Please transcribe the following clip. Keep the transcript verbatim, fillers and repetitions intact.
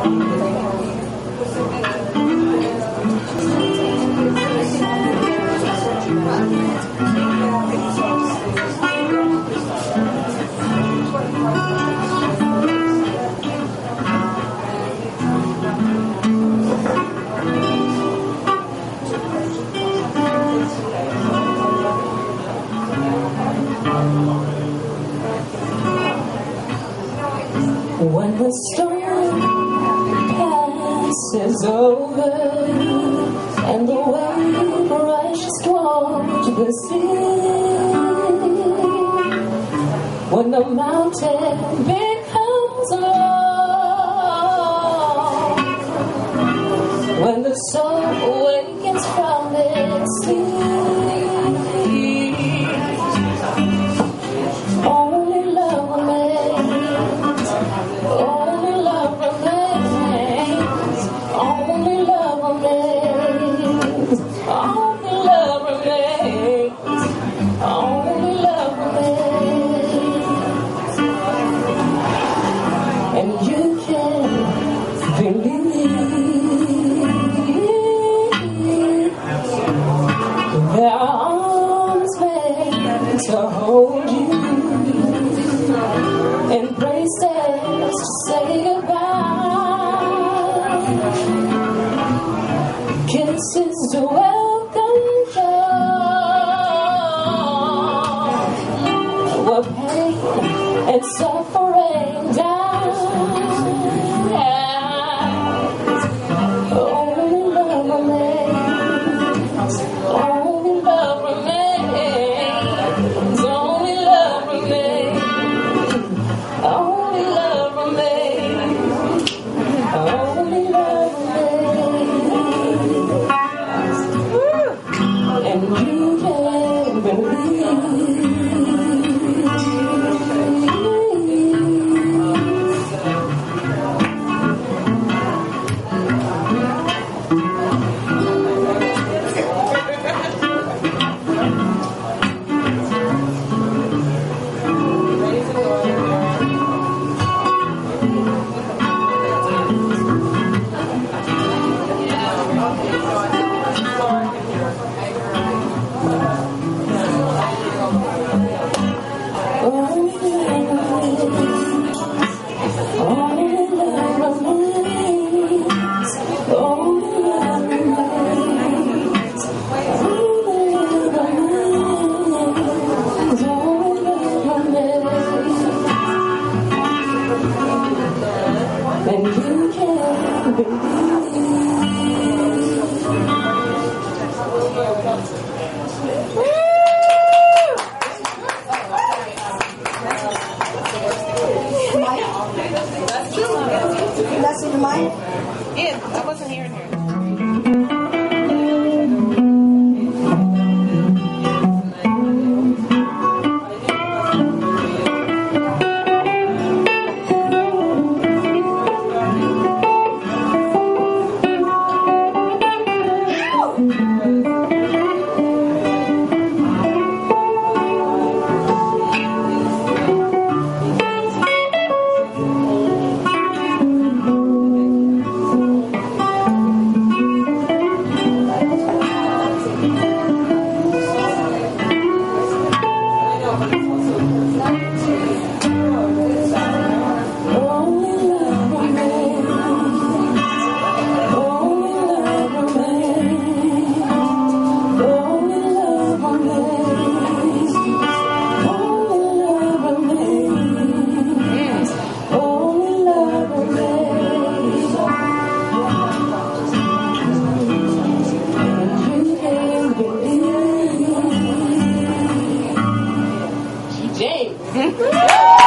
When the storm passes over and the wave rushes towards the sea, when the mountain becomes low, when the soul awakens from its sleep, only love remains. Only love remains. Only love remains. Only love remains. Only love remains. And you can believe there are arms made to hold you, embraces to say goodbye, kisses to welcome joy, where pain and suffering dies. Only love remains. Only love remains. Only love remains. Only love remains. Only love remains. And you can believe. And you can That's in the mic? Yeah, I wasn't hearing her. James.